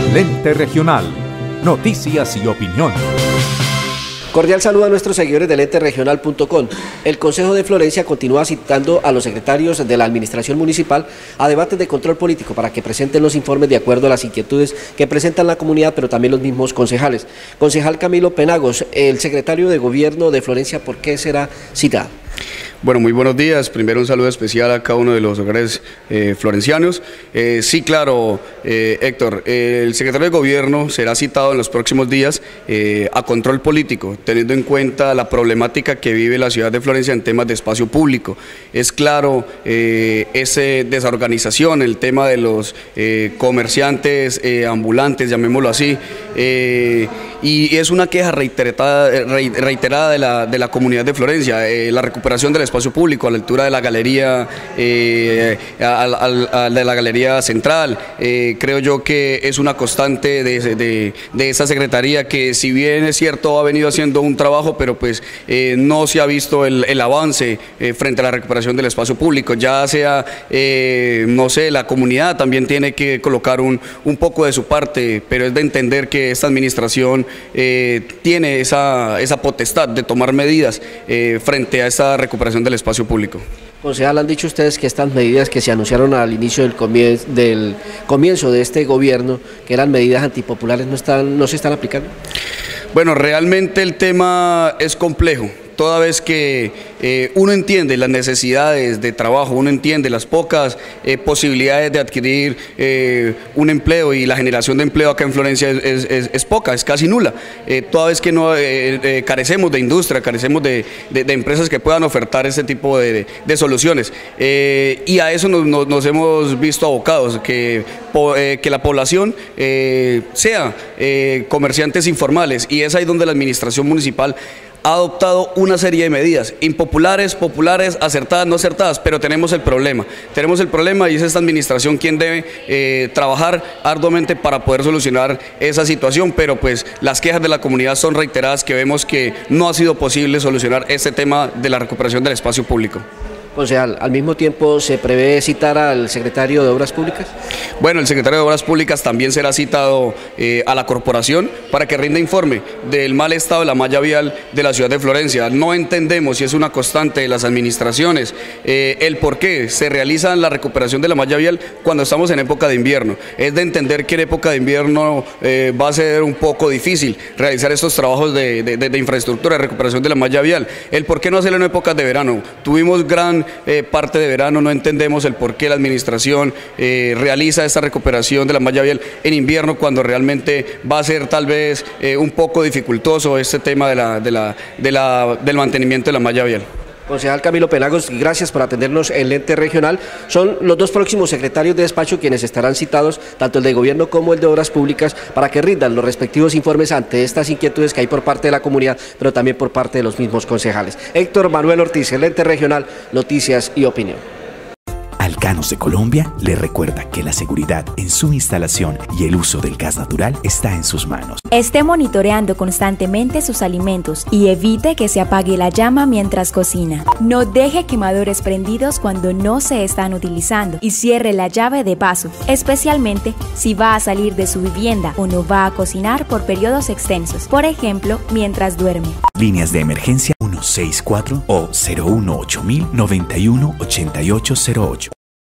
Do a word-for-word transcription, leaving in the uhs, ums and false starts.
Lente Regional. Noticias y opinión. Cordial saludo a nuestros seguidores de lente regional punto com. El Consejo de Florencia continúa citando a los secretarios de la Administración Municipal a debates de control político para que presenten los informes de acuerdo a las inquietudes que presentan la comunidad, pero también los mismos concejales. Concejal Camilo Penagos, el secretario de Gobierno de Florencia, ¿por qué será citado? Bueno, muy buenos días. Primero un saludo especial a cada uno de los hogares eh, florencianos. Eh, sí, claro, eh, Héctor, eh, el secretario de Gobierno será citado en los próximos días eh, a control político, teniendo en cuenta la problemática que vive la ciudad de Florencia en temas de espacio público. Es claro, eh, esa desorganización, el tema de los eh, comerciantes eh, ambulantes, llamémoslo así, eh, y es una queja reiterada, reiterada de, la, de la comunidad de Florencia, eh, la recuperación del espacio público a la altura de la galería, eh, a, a, a de la galería central. Eh, creo yo que es una constante de, de, de esa secretaría que, si bien es cierto, ha venido haciendo un trabajo, pero pues eh, no se ha visto el, el avance eh, frente a la recuperación del espacio público. Ya sea, eh, no sé, la comunidad también tiene que colocar un, un poco de su parte, pero es de entender que esta administración eh, tiene esa, esa potestad de tomar medidas eh, frente a esta recuperación del espacio público. Concejal, han dicho ustedes que estas medidas que se anunciaron al inicio del comienzo, del comienzo de este gobierno, que eran medidas antipopulares, ¿no, están, no se están aplicando? Bueno, realmente el tema es complejo. Toda vez que eh, uno entiende las necesidades de trabajo, uno entiende las pocas eh, posibilidades de adquirir eh, un empleo, y la generación de empleo acá en Florencia es, es, es poca, es casi nula. Eh, toda vez que no eh, eh, carecemos de industria, carecemos de, de, de empresas que puedan ofertar este tipo de, de, de soluciones. Eh, y a eso nos, nos, nos hemos visto abocados, que, po, eh, que la población eh, sea eh, comerciantes informales, y es ahí donde la administración municipal ha adoptado una serie de medidas, impopulares, populares, acertadas, no acertadas, pero tenemos el problema, tenemos el problema y es esta administración quien debe eh, trabajar arduamente para poder solucionar esa situación, pero pues las quejas de la comunidad son reiteradas, que vemos que no ha sido posible solucionar este tema de la recuperación del espacio público. Concejal, ¿al mismo tiempo se prevé citar al secretario de Obras Públicas? Bueno, el secretario de Obras Públicas también será citado eh, a la corporación para que rinda informe del mal estado de la malla vial de la ciudad de Florencia. No entendemos, y es una constante de las administraciones, eh, el por qué se realiza la recuperación de la malla vial cuando estamos en época de invierno. Es de entender que en época de invierno eh, va a ser un poco difícil realizar estos trabajos de, de, de infraestructura, de recuperación de la malla vial. El por qué no hacerlo en épocas de verano. Tuvimos gran Eh, parte de verano, no entendemos el por qué la administración eh, realiza esta recuperación de la malla vial en invierno, cuando realmente va a ser tal vez eh, un poco dificultoso este tema de la, de la, de la, del mantenimiento de la malla vial. Concejal Camilo Penagos, gracias por atendernos en Lente Regional. Son los dos próximos secretarios de despacho quienes estarán citados, tanto el de Gobierno como el de Obras Públicas, para que rindan los respectivos informes ante estas inquietudes que hay por parte de la comunidad, pero también por parte de los mismos concejales. Héctor Manuel Ortiz, en Lente Regional, Noticias y Opinión. Alcanos de Colombia le recuerda que la seguridad en su instalación y el uso del gas natural está en sus manos. Esté monitoreando constantemente sus alimentos y evite que se apague la llama mientras cocina. No deje quemadores prendidos cuando no se están utilizando y cierre la llave de paso, especialmente si va a salir de su vivienda o no va a cocinar por periodos extensos, por ejemplo, mientras duerme. Líneas de emergencia uno seis cuatro o cero uno ocho mil noventa y uno ochenta y ocho cero ocho.